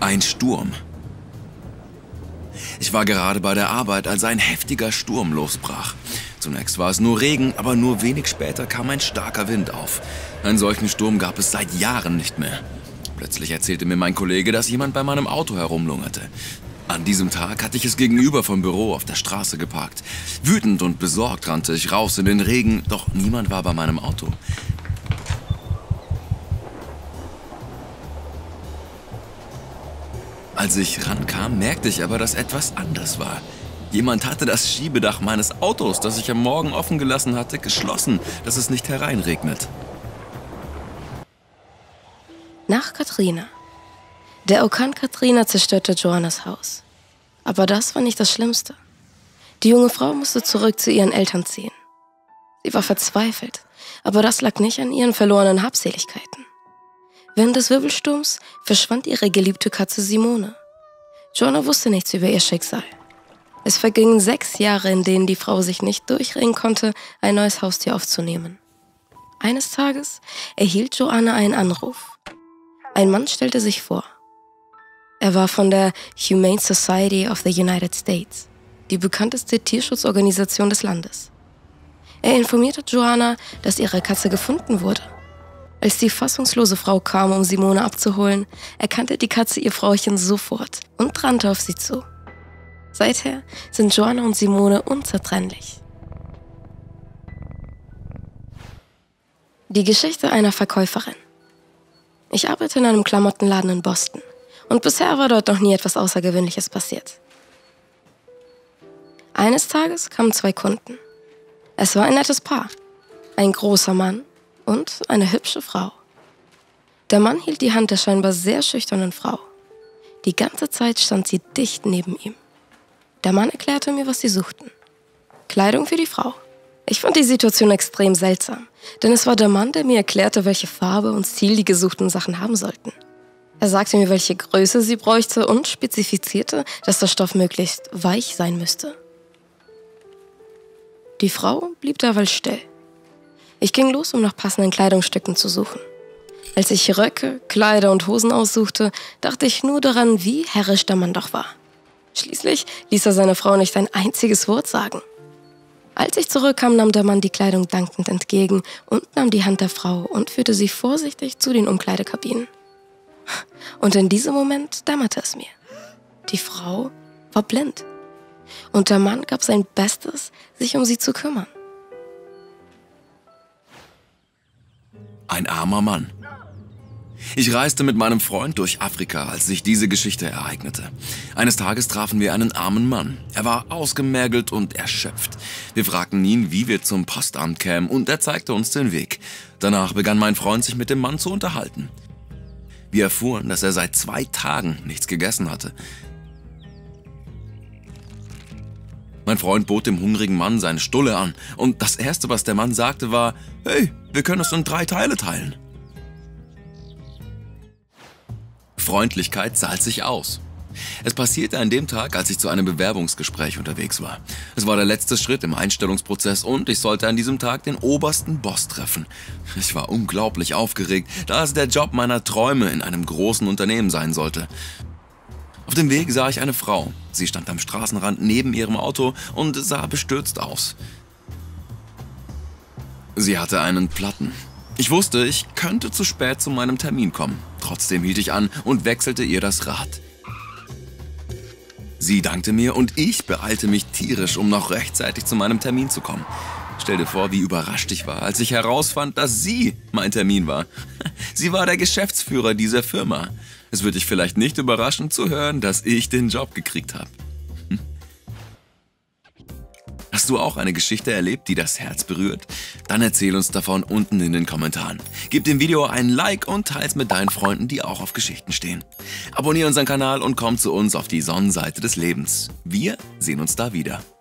Ein Sturm. Ich war gerade bei der Arbeit, als ein heftiger Sturm losbrach. Zunächst war es nur Regen, aber nur wenig später kam ein starker Wind auf. Einen solchen Sturm gab es seit Jahren nicht mehr. Plötzlich erzählte mir mein Kollege, dass jemand bei meinem Auto herumlungerte. An diesem Tag hatte ich es gegenüber vom Büro auf der Straße geparkt. Wütend und besorgt rannte ich raus in den Regen, doch niemand war bei meinem Auto. Als ich rankam, merkte ich aber, dass etwas anders war. Jemand hatte das Schiebedach meines Autos, das ich am Morgen offen gelassen hatte, geschlossen, dass es nicht hereinregnet. Nach Katrina. Der Orkan Katrina zerstörte Joannas Haus. Aber das war nicht das Schlimmste. Die junge Frau musste zurück zu ihren Eltern ziehen. Sie war verzweifelt, aber das lag nicht an ihren verlorenen Habseligkeiten. Während des Wirbelsturms verschwand ihre geliebte Katze Simone. Joanna wusste nichts über ihr Schicksal. Es vergingen 6 Jahre, in denen die Frau sich nicht durchringen konnte, ein neues Haustier aufzunehmen. Eines Tages erhielt Joanna einen Anruf. Ein Mann stellte sich vor. Er war von der Humane Society of the United States, die bekannteste Tierschutzorganisation des Landes. Er informierte Joanna, dass ihre Katze gefunden wurde. Als die fassungslose Frau kam, um Simone abzuholen, erkannte die Katze ihr Frauchen sofort und rannte auf sie zu. Seither sind Joanna und Simone unzertrennlich. Die Geschichte einer Verkäuferin. Ich arbeite in einem Klamottenladen in Boston und bisher war dort noch nie etwas Außergewöhnliches passiert. Eines Tages kamen 2 Kunden. Es war ein nettes Paar, ein großer Mann und eine hübsche Frau. Der Mann hielt die Hand der scheinbar sehr schüchternen Frau. Die ganze Zeit stand sie dicht neben ihm. Der Mann erklärte mir, was sie suchten. Kleidung für die Frau. Ich fand die Situation extrem seltsam, denn es war der Mann, der mir erklärte, welche Farbe und Stil die gesuchten Sachen haben sollten. Er sagte mir, welche Größe sie bräuchte und spezifizierte, dass der Stoff möglichst weich sein müsste. Die Frau blieb derweil still. Ich ging los, um nach passenden Kleidungsstücken zu suchen. Als ich Röcke, Kleider und Hosen aussuchte, dachte ich nur daran, wie herrisch der Mann doch war. Schließlich ließ er seine Frau nicht ein einziges Wort sagen. Als ich zurückkam, nahm der Mann die Kleidung dankend entgegen und nahm die Hand der Frau und führte sie vorsichtig zu den Umkleidekabinen. Und in diesem Moment dämmerte es mir. Die Frau war blind. Und der Mann gab sein Bestes, sich um sie zu kümmern. Ein armer Mann. Ich reiste mit meinem Freund durch Afrika, als sich diese Geschichte ereignete. Eines Tages trafen wir einen armen Mann. Er war ausgemergelt und erschöpft. Wir fragten ihn, wie wir zum Postamt kämen, und er zeigte uns den Weg. Danach begann mein Freund sich mit dem Mann zu unterhalten. Wir erfuhren, dass er seit 2 Tagen nichts gegessen hatte. Mein Freund bot dem hungrigen Mann seine Stulle an und das Erste, was der Mann sagte, war: „Hey, wir können es in 3 Teile teilen." Freundlichkeit zahlt sich aus. Es passierte an dem Tag, als ich zu einem Bewerbungsgespräch unterwegs war. Es war der letzte Schritt im Einstellungsprozess und ich sollte an diesem Tag den obersten Boss treffen. Ich war unglaublich aufgeregt, da es der Job meiner Träume in einem großen Unternehmen sein sollte. Auf dem Weg sah ich eine Frau. Sie stand am Straßenrand neben ihrem Auto und sah bestürzt aus. Sie hatte einen Platten. Ich wusste, ich könnte zu spät zu meinem Termin kommen. Trotzdem hielt ich an und wechselte ihr das Rad. Sie dankte mir und ich beeilte mich tierisch, um noch rechtzeitig zu meinem Termin zu kommen. Stell dir vor, wie überrascht ich war, als ich herausfand, dass sie mein Termin war. Sie war der Geschäftsführer dieser Firma. Es wird dich vielleicht nicht überraschen zu hören, dass ich den Job gekriegt habe. Hast du auch eine Geschichte erlebt, die das Herz berührt? Dann erzähl uns davon unten in den Kommentaren. Gib dem Video ein Like und teils mit deinen Freunden, die auch auf Geschichten stehen. Abonnier unseren Kanal und komm zu uns auf die Sonnenseite des Lebens. Wir sehen uns da wieder.